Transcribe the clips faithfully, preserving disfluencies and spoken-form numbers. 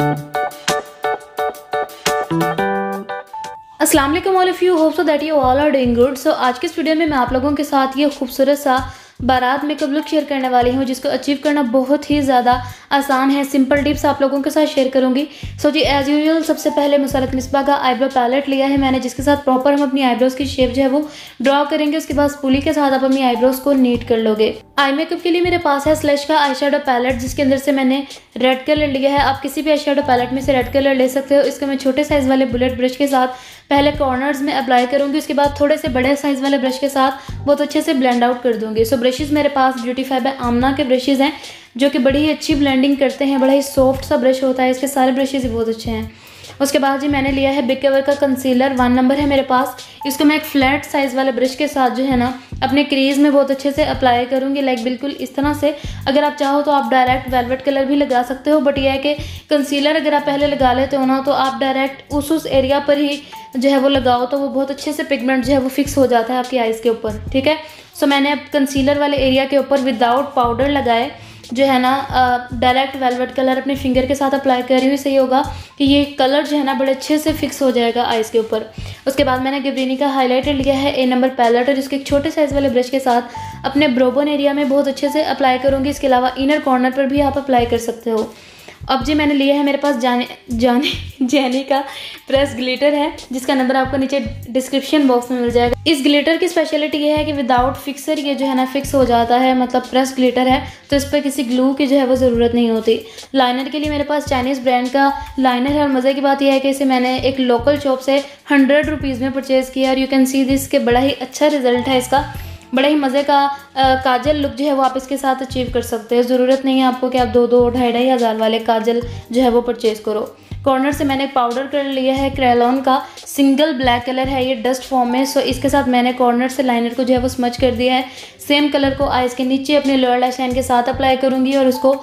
अस्सलाम वालेकुम all of you, hope so that you all are doing good. So आज के इस वीडियो में मैं आप लोगों के साथ ये खूबसूरत सा बारात मेकअप लुक शेयर करने वाली हूँ, जिसको अचीव करना बहुत ही ज़्यादा आसान है। सिंपल टिप्स आप लोगों के साथ शेयर करूँगी। सो so जी एज़ यूजुअल सबसे पहले मुसरत मिसबा का आईब्रो पैलेट लिया है मैंने, जिसके साथ प्रॉपर हम अपनी आईब्रोज़ की शेप जो है वो ड्रॉ करेंगे। उसके बाद स्पूली के साथ आप अपनी आईब्रोज़ को नीट कर लोगे। आई मेकअप के लिए मेरे पास है स्लैश का आई शेडो पैलेट, जिसके अंदर से मैंने रेड कलर लिया है। आप किसी भी आई शेडो पैलेट में से रेड कलर ले सकते हो। इसको मैं छोटे साइज़ वाले बुलेट ब्रश के साथ पहले कॉर्नर्स में अप्लाई करूंगी, उसके बाद थोड़े से बड़े साइज़ वाले ब्रश के साथ बहुत अच्छे से ब्लेंड आउट कर दूंगी। सो ब्रशेज़ मेरे पास ब्यूटीफाई बाय आमना के ब्रशेज़ हैं, जो कि बड़ी ही अच्छी ब्लेंडिंग करते हैं। बड़ा ही सॉफ्ट सा ब्रश होता है, इसके सारे ब्रशेज़ बहुत अच्छे हैं। उसके बाद जी मैंने लिया है बिग कवर का कंसीलर, वन नंबर है मेरे पास। इसको मैं एक फ्लैट साइज़ वाले ब्रश के साथ जो है ना अपने क्रीज में बहुत अच्छे से अप्लाई करूँगी, लाइक बिल्कुल इस तरह से। अगर आप चाहो तो आप डायरेक्ट वेलवेट कलर भी लगा सकते हो, बट यह है कि कंसीलर अगर आप पहले लगा लेते हो ना, तो आप डायरेक्ट उस उस एरिया पर ही जो है वो लगाओ, तो वो बहुत अच्छे से पिगमेंट जो है वो फिक्स हो जाता है आपकी आइज़ के ऊपर, ठीक है। सो मैंने अब कंसीलर वाले एरिया के ऊपर विदाउट पाउडर लगाए जो है ना डायरेक्ट वेलवेट कलर अपने फिंगर के साथ अप्लाई कर रही हूँ। इससे ये होगा कि ये कलर जो है ना बड़े अच्छे से फिक्स हो जाएगा आइज़ के ऊपर। उसके बाद मैंने गिबरेलिनी का हाइलाइटर लिया है ए नंबर पैलेट, और जिसके एक छोटे साइज़ वाले ब्रश के साथ अपने ब्रोबोन एरिया में बहुत अच्छे से अप्लाई करूँगी। इसके अलावा इनर कॉर्नर पर भी आप अप्लाई कर सकते हो। अब जी मैंने लिया है, मेरे पास जाने जाने जैनी का प्रेस ग्लिटर है, जिसका नंबर आपको नीचे डिस्क्रिप्शन बॉक्स में मिल जाएगा। इस ग्लिटर की स्पेशलिटी ये है कि विदाउट फिक्सर ये जो है ना फिक्स हो जाता है, मतलब प्रेस ग्लिटर है तो इस पर किसी ग्लू की जो है वो ज़रूरत नहीं होती। लाइनर के लिए मेरे पास चाइनीज़ ब्रांड का लाइनर है, और मज़े की बात यह है कि इसे मैंने एक लोकल शॉप से हंड्रेड रुपीज़ में परचेज़ किया, और यू कैन सी दिस के बड़ा ही अच्छा रिजल्ट है इसका। बड़ा ही मज़े का आ, काजल लुक जो है वो आप इसके साथ अचीव कर सकते हैं। ज़रूरत नहीं है आपको कि आप दो दो ढाई ढाई हज़ार वाले काजल जो है वो परचेज़ करो। कॉर्नर से मैंने पाउडर कर लिया है, क्रेलॉन का सिंगल ब्लैक कलर है ये डस्ट फॉर्म में। सो इसके साथ मैंने कॉर्नर से लाइनर को जो है वो स्मच कर दिया है। सेम कलर को आइज़ के नीचे अपने लोअर लैश लाइन के साथ अप्लाई करूँगी, और उसको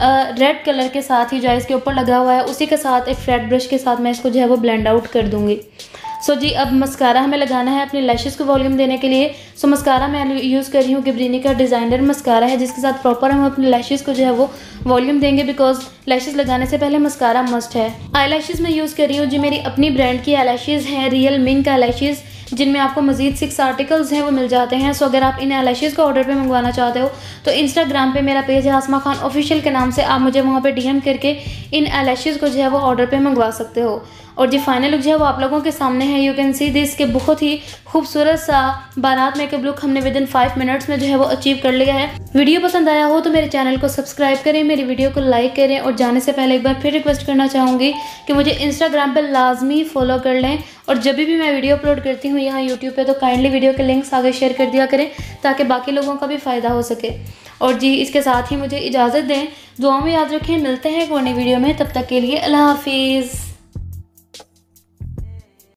रेड कलर के साथ ही जो आइज़ के ऊपर लगा हुआ है उसी के साथ एक फ्लैट ब्रश के साथ मैं इसको जो है वो ब्लेंड आउट कर दूँगी। सो so जी अब मस्कारा हमें लगाना है अपने लैशेज़ को वॉल्यूम देने के लिए। सो so मस्कारा मैं यूज़ कर रही हूँ गिबरेलिनी का डिज़ाइनर मस्कारा है, जिसके साथ प्रॉपर हम अपने लैशेज़ को जो है वो वॉल्यूम देंगे, बिकॉज लैशेज़ लगाने से पहले मस्कारा मस्ट है। आई लैशेज़ मैं यूज़ कर रही हूँ जी मेरी अपनी ब्रांड की आई लैशेज़ हैं, रियल मिंक आई लैशेज़, जिनमें आपको मजीद सिक्स आर्टिकल्स हैं वो मिल जाते हैं। सो so अगर आप इन आई लैशेज़ को ऑर्डर पे मंगवाना चाहते हो तो इंस्टाग्राम पे मेरा पेज है आसमा खान ऑफिशियल के नाम से, आप मुझे वहाँ पे डीएम करके इन आई लैशेज़ को जो है वो ऑर्डर पे मंगवा सकते हो। और जो फाइनल लुक जो है वो आप लोगों के सामने है, यू कैन सी दिस के बहुत ही खूबसूरत सा बारात मेकअप लुक हमने विद इन फाइव मिनट्स में जो है वो अचीव कर लिया है। वीडियो पसंद आया हो तो मेरे चैनल को सब्सक्राइब करें, मेरी वीडियो को लाइक करें, और जाने से पहले एक बार फिर रिक्वेस्ट करना चाहूँगी कि मुझे इंस्टाग्राम पर लाजमी फॉलो कर लें, और जब भी मैं वीडियो अपलोड करती हूँ यहाँ यूट्यूब पे तो काइंडली वीडियो के लिंक्स आगे शेयर कर दिया करें, ताकि बाकी लोगों का भी फ़ायदा हो सके। और जी इसके साथ ही मुझे इजाज़त दें, दुआ में याद रखें, मिलते हैं एक और नई वीडियो में, तब तक के लिए अल्लाह हाफिज़।